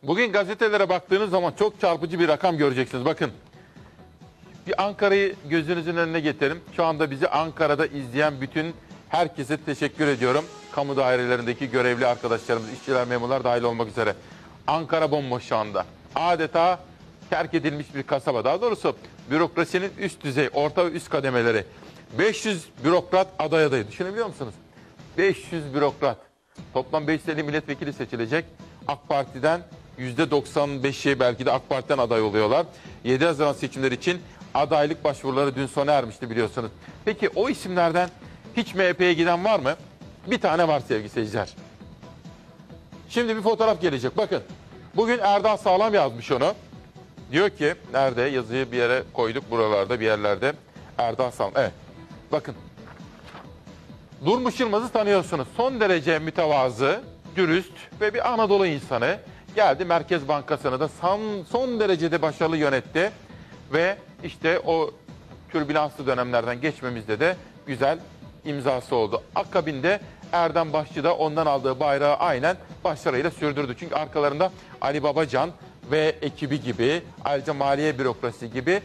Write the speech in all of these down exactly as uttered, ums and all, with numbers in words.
Bugün gazetelere baktığınız zaman çok çarpıcı bir rakam göreceksiniz. Bakın, bir Ankara'yı gözünüzün önüne getirin. Şu anda bizi Ankara'da izleyen bütün herkese teşekkür ediyorum. Kamu dairelerindeki görevli arkadaşlarımız, işçiler, memurlar dahil olmak üzere. Ankara bomboş şu anda. Adeta terk edilmiş bir kasaba. Daha doğrusu bürokrasinin üst düzey, orta ve üst kademeleri. beş yüz bürokrat aday adayı. Düşünebiliyor musunuz? beş yüz bürokrat. Toplam beş yüz elli milletvekili seçilecek. AK Parti'den yüzde doksan beşi belki de AK Parti'den aday oluyorlar. yedi Haziran seçimleri için adaylık başvuruları dün sona ermişti biliyorsunuz. Peki o isimlerden hiç M H P'ye giden var mı? Bir tane var sevgili seyirciler. Şimdi bir fotoğraf gelecek. Bakın, bugün Erdal Sağlam yazmış onu. Diyor ki, nerede? Yazıyı bir yere koyduk, buralarda bir yerlerde. Erdal Sağlam, evet. Bakın, Durmuş Yılmaz'ı tanıyorsunuz. Son derece mütevazı, dürüst ve bir Anadolu insanı. Geldi, Merkez Bankası'nı da son, son derecede başarılı yönetti. Ve işte o türbülanslı dönemlerden geçmemizde de güzel imzası oldu. Akabinde Erdem Başçı da ondan aldığı bayrağı aynen başarıyla sürdürdü. Çünkü arkalarında Ali Babacan ve ekibi gibi, ayrıca maliye bürokrasi gibi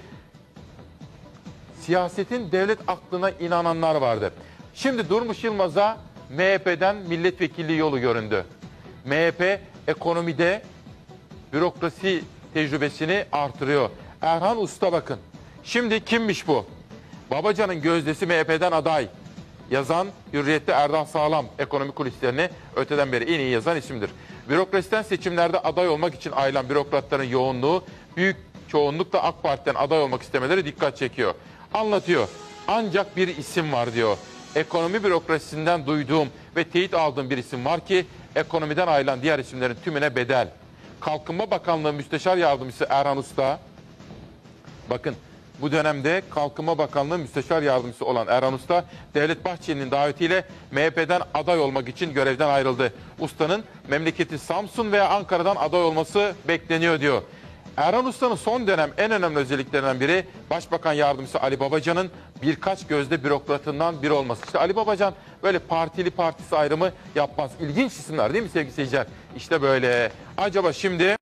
siyasetin devlet aklına inananlar vardı. Şimdi Durmuş Yılmaz'a M H P'den milletvekilliği yolu göründü. M H P ekonomide bürokrasi tecrübesini artırıyor. Erhan Usta bakın. Şimdi kimmiş bu? Babacan'ın gözdesi M H P'den aday. Yazan Hürriyet'te Erdal Sağlam, ekonomi kulislerini öteden beri en iyi yazan isimdir. Bürokrasiden seçimlerde aday olmak için ayrılan bürokratların yoğunluğu, büyük çoğunlukla AK Parti'den aday olmak istemeleri dikkat çekiyor. Anlatıyor. Ancak bir isim var diyor. Ekonomi bürokrasisinden duyduğum ve teyit aldığım bir isim var ki ekonomiden ayrılan diğer isimlerin tümüne bedel. Kalkınma Bakanlığı Müsteşar Yardımcısı Erhan Usta, bakın bu dönemde Kalkınma Bakanlığı Müsteşar Yardımcısı olan Erhan Usta, Devlet Bahçeli'nin davetiyle M H P'den aday olmak için görevden ayrıldı. Usta'nın memleketi Samsun veya Ankara'dan aday olması bekleniyor diyor. Erhan Usta'nın son dönem en önemli özelliklerinden biri Başbakan Yardımcısı Ali Babacan'ın birkaç gözde bürokratından biri olması. İşte Ali Babacan böyle partili partisi ayrımı yapmaz. İlginç isimler değil mi sevgili seyirciler? İşte böyle. Acaba şimdi...